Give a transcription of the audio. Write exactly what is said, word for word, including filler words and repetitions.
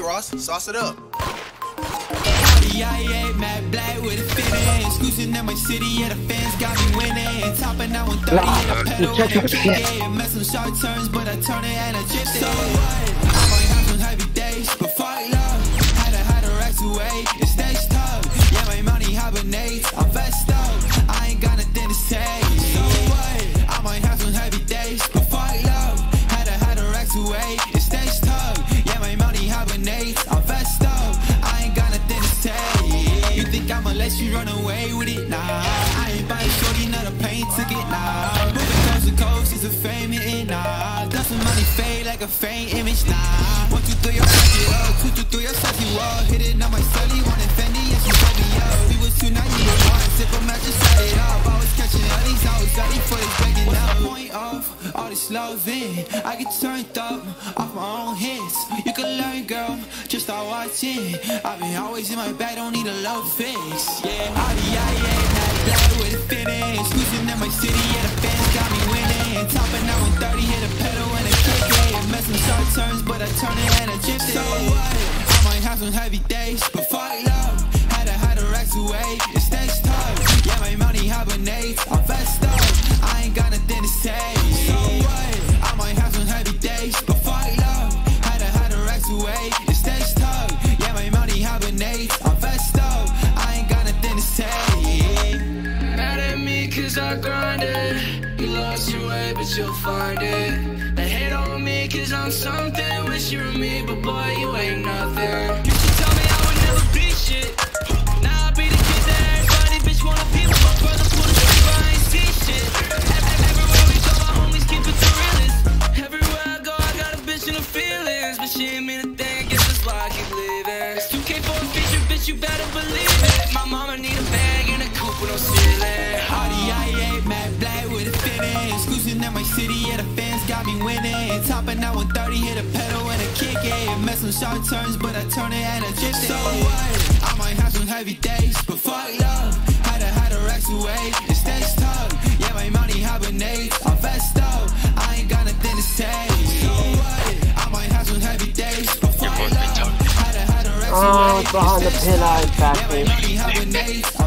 Ross, sauce it up. Yeah, Matt Black with a fitting. Squeezing in my city, yeah, the fans got me winning. Topping out one thirty, yeah, the pedal and I kick it. And mess some short turns, but I turn it and I drift it. So what? I might have some heavy days, but fuck love. Had to had a racks away, it stays tough. Yeah, my money hibernates, I'm vest up. I ain't got nothing to say. So what? I might have some heavy days, but fuck love. Had to had a racks away, it stays tough. Yeah, my money hibernates, I'm vest up. I ain't got nothing to say. You think I'ma let you run away with it? Nah, I ain't buying shorty, not a plane ticket, nah. Moving coast to coast is a fame hitting, nah. Does some money fade like a faint image, nah. One, two, three, I fuck it up. Two, two, three, I suck you up. Hit it on my celly, one Fendi, and she fuck me up. We was two, now you were one. Sip a match, just set it up. I was catching L's, I was ready for this breaking up. What's the point of all this loving? I get turned up off my own hits. You can learn, girl, just start watching. I've been always in my bag, don't need a love fix. Yeah, I be I ain't that black with a fitting. Squeezing in my city, yeah, the fans got me winning. Topping out one thirty, hit a pedal and a kick it. And mess some short turns, but I turn it and I drift it. So what? I might have some heavy days, but fuck love. Had to hide the racks away, it stays tough. Yeah, my money hibernates, I'm vest up. I ain't got nothing to say. So what? I might have some heavy days, but fuck love. Had to hide the racks away, it stays tough. Yeah, my money hibernates, I'm vest up. I ain't got nothing to say. Mad at me cause I grinded. You lost your way but you'll find it. They hate on me cause I'm something. Wish you were me but boy you ain't nothing. You should tell me I would never be shit. Now I be the kid that everybody bitch wanna be with. My brother pull the trigger, I ain't see shit. Everywhere we go my homies keep it the realest. Everywhere I go I got a bitch in the feelings. But she ain't mean a thing, guess that's why I keep living. It's two K for a feature, bitch you better believe it. My mama need a bag in a coupe with no ceiling. Audi I eight, Matt Black with a fitting. Squeezing in my city, yeah, the fans got me winning. Topping out one thirty, hit a pedal and a kick it. And mess some short turns, but I turn it and I drift it. So what? I might have some heavy days, but fuck love. Had to hide the racks away, it stays tough. Yeah, my money hibernates, I'm vest up. I ain't got nothing to say. So what? I might have some heavy days, but fuck love. Had to hide the racks away, Oh, behind the pin, I yeah, my money hibernates.